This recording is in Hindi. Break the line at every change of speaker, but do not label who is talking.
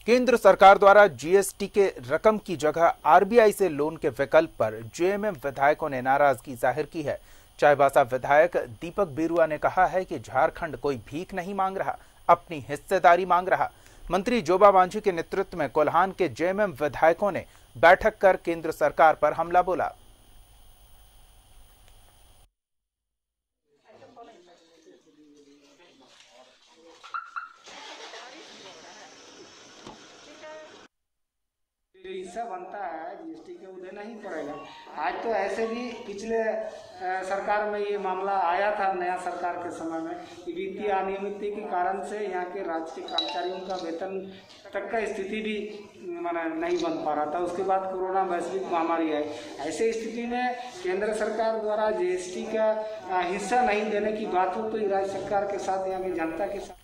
केंद्र सरकार द्वारा जीएसटी के रकम की जगह आरबीआई से लोन के विकल्प पर जेएमएम विधायकों ने नाराजगी जाहिर की है। चाईबासा विधायक दीपक बिरुआ ने कहा है कि झारखंड कोई भीख नहीं मांग रहा, अपनी हिस्सेदारी मांग रहा। मंत्री जोबा मांझी के नेतृत्व में कोल्हान के जेएमएम विधायकों ने बैठक कर केंद्र सरकार पर हमला बोला।
हिस्सा बनता है जीएसटी के, वो देना ही पड़ेगा। आज तो ऐसे भी पिछले सरकार में ये मामला आया था, नया सरकार के समय में, कि वित्तीय अनियमितता के कारण से यहाँ के राज्य के कर्मचारियों का वेतन तक का स्थिति भी माना नहीं बन पा रहा था। उसके बाद कोरोना वैश्विक महामारी आई। ऐसे स्थिति में केंद्र सरकार द्वारा जीएसटी का हिस्सा नहीं देने की बात हो तो राज्य सरकार के साथ, यहाँ की जनता के साथ